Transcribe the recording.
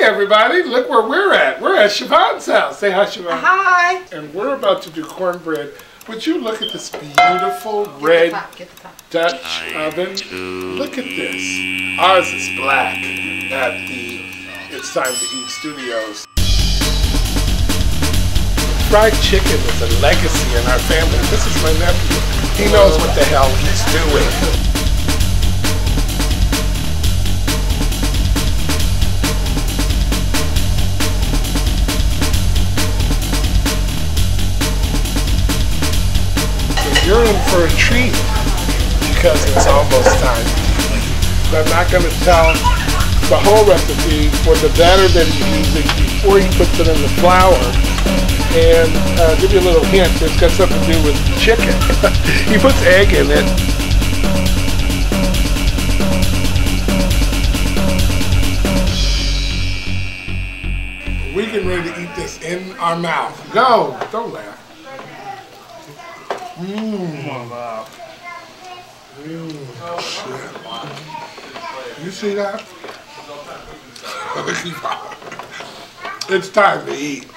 everybody, look where we're at. We're at Siobhan's house. Say hi, Siobhan. Hi. And we're about to do cornbread. Would you look at this beautiful red Dutch oven? Look at this. Ours is black at the It's Time to Eat Studios. Fried chicken is a legacy in our family. This is my nephew. He knows what the hell he's doing. You're in for a treat because it's almost time. But I'm not going to tell the whole recipe for the batter that he's using before he puts it in the flour. And give you a little hint, it's got something to do with chicken. He puts egg in it. We're getting ready to eat this in our mouth. Go! Don't laugh. Shit. You see that? It's time to eat.